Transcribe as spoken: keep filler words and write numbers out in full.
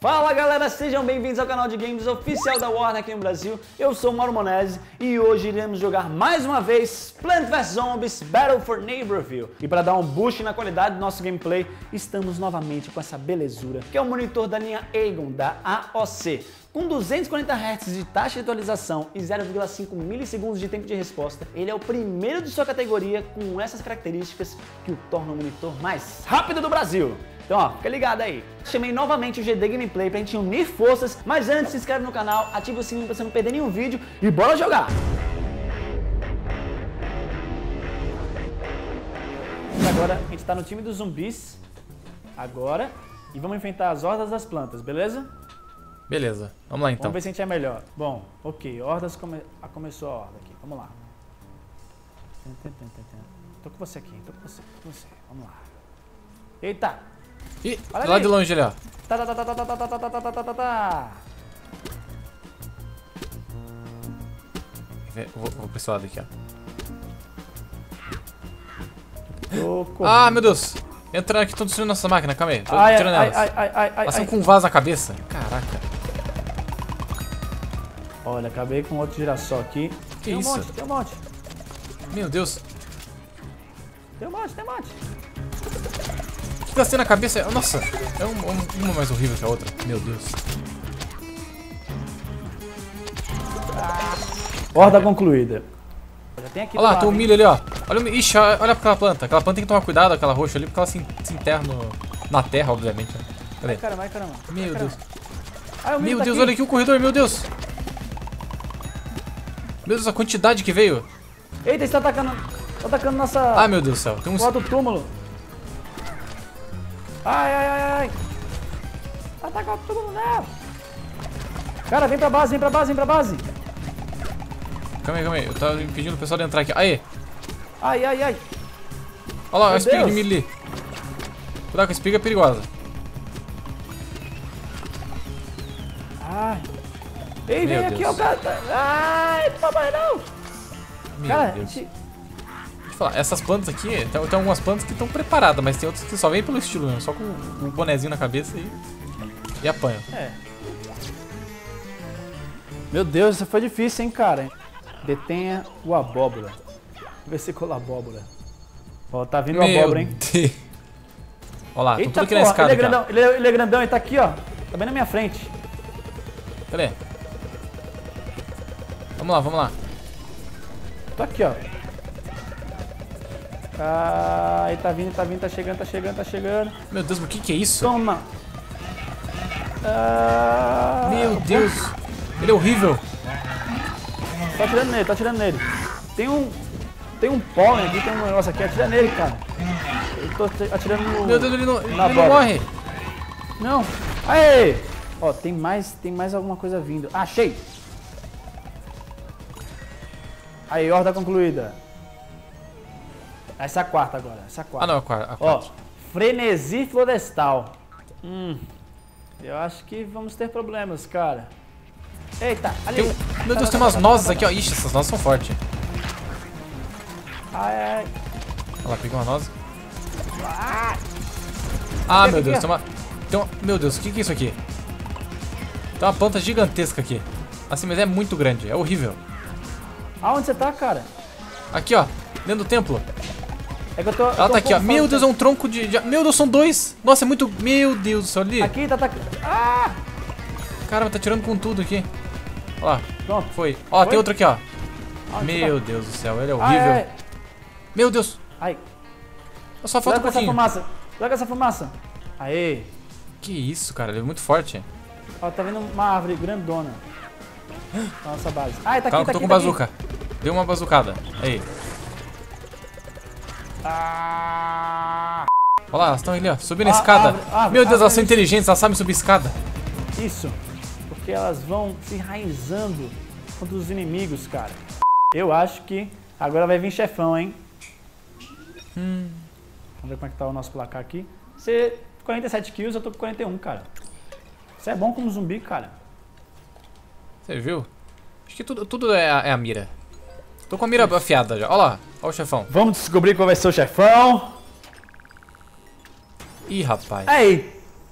Fala galera, sejam bem-vindos ao canal de games oficial da Warner aqui no Brasil. Eu sou o Mauro Monese e hoje iremos jogar mais uma vez Plants versus. Zombies Battle for Neighborville. E para dar um boost na qualidade do nosso gameplay, estamos novamente com essa belezura, que é o monitor da linha Aegon da A O C. Com duzentos e quarenta hertz de taxa de atualização e zero vírgula cinco milissegundos de tempo de resposta, ele é o primeiro de sua categoria com essas características que o tornam o monitor mais rápido do Brasil. Então ó, fica ligado aí. Chamei novamente o G D Gameplay pra gente unir forças, mas antes se inscreve no canal, ativa o sininho pra você não perder nenhum vídeo e bora jogar! Agora a gente tá no time dos zumbis, agora, e vamos enfrentar as hordas das plantas, beleza? Beleza, vamos lá então. Vamos ver se a gente é melhor. Bom, ok, hordas come... ah, começou a horda aqui, vamos lá. Tô com você aqui, tô com você, tô com você, vamos lá. Eita! Ih, olha lá ali. de longe ali, ó. Tá, tá, tá, tá, tá, tá, tá, tá, tá, tá, tá, tá. Vou, vou pra esse lado aqui, ó. Ah, meu Deus! Entraram aqui, estão destruindo nossa máquina, calma aí. Tô Ai, tirando ai, elas. ai, ai, ai, ai, Elas ai. estão com um vaso na cabeça. Caraca. Olha, acabei com outro girassol aqui. Que tem um isso? monte, tem um monte. Meu Deus. Tem um monte, tem um monte. O que tá sendo na cabeça? Nossa, é um, um, uma mais horrível que a outra. Meu Deus. Horda concluída. Já tem aqui Olha lá, do tem um lado, milho ali, ó. Olha o milho. Ixi, olha olha pra aquela planta. Aquela planta tem que tomar cuidado, aquela roxa ali, porque ela se, se enterra no, na terra, obviamente. Né? Cadê? Ai, caramba, ai, caramba. Meu ai, Deus. caramba. Ai, o milho Meu tá Deus, aqui. olha aqui o corredor, meu Deus. Meu Deus, a quantidade que veio. Eita, está atacando, tá atacando nossa... Ah, meu Deus do céu. Tem uns... porta do túmulo. Ai, ai, ai, ai. Ataca o túmulo, não. Cara, vem pra base, vem pra base, vem pra base. Calma aí, calma aí. Eu tava impedindo o pessoal de entrar aqui. Aê. Ai, ai, ai. Olha lá, Meu a espiga de Deus. milho ali. Cuidado com a espiga, é perigosa. Ai. Ei, Meu vem aqui, Deus. ó, cara. Ai, papai, não. Meu Cara, Deus. a gente... Deixa eu falar, essas plantas aqui, tem, tem algumas plantas que estão preparadas, mas tem outras que só vêm pelo estilo mesmo, só com o bonezinho na cabeça e, e apanham. É. Meu Deus, isso foi difícil, hein, cara. Detenha o abóbora. Versículo abóbora. Ó, tá vindo o Meu abóbora, hein? Deus. Olha lá, tô Eita, tudo aqui na porra, escada. ele é Aqui, ó. grandão, ele é, ele é grandão, ele tá aqui, ó. Tá bem na minha frente. Cadê? Vamos lá, vamos lá. Tô aqui, ó. Ai, tá vindo, tá vindo, tá chegando, tá chegando, tá chegando. Meu Deus, o que que é isso? Toma. Ah, Meu Deus. Ele é horrível. Tô atirando nele, tô atirando nele. Tem um... Tem um pólen aqui, tem um negócio aqui. Atira nele, cara. Eu tô atirando no... Meu Deus, ele não, na ele não bola. morre. Não. Aê! Ó, tem mais, tem mais alguma coisa vindo. Ah, achei! Aí, horda concluída. Essa é a quarta agora, essa é a quarta. Ah, não, a quarta. A Ó, quatro. frenesi florestal. Hum, eu acho que vamos ter problemas, cara. Eita, ali. Tem um- meu Deus, tem umas nozes aqui, ó. Ixi, essas nozes são fortes. Ai, ai. Olha lá, peguei uma noz. Ah, Ah, Aqui, meu aqui, Deus, ó. tem uma... Tem uma... Meu Deus, o que que é isso aqui? Tem uma planta gigantesca aqui. Assim, mas é muito grande, é horrível. aonde você tá, cara? Aqui, ó, dentro do templo. É que eu tô... Ela tá aqui, ó. Meu Deus, é um tronco de... de- Meu Deus, são dois. Nossa, é muito... Meu Deus do céu, ali. Aqui, tá atacando. Ah! Caramba, tá tirando com tudo aqui. Olha lá, Pronto. foi. Ó, Foi? tem outro aqui, ó. Aonde você Meu tá? Deus do céu, ele é Ai, horrível. ai, Meu Deus, ai. só falta um Joga essa pouquinho. fumaça. Joga essa fumaça. Aê. Que isso, cara, ele é muito forte. Ó, tá vendo uma árvore grandona. Na nossa base. Ai, tá aqui, Calma, tá que eu tô aqui, com tá aqui. bazuca. Deu uma bazucada. Aí. Ah, Olha lá, elas estão ali, ó. Subindo a Ah, escada. árvore, árvore, Meu Deus, elas são árvore. inteligentes, elas sabem subir escada. isso. Porque elas vão se enraizando contra os inimigos, cara. Eu acho que agora vai vir chefão, hein? Hum. Vamos ver como é que tá o nosso placar aqui. Você, quarenta e sete kills, eu tô com quarenta e um, cara. Você é bom como zumbi, cara. Você viu? Acho que tudo, tudo é, a, é a mira. Tô com a mira afiada já. Olha lá, olha o chefão. Vamos descobrir qual vai ser o chefão. Ih, rapaz. Aí,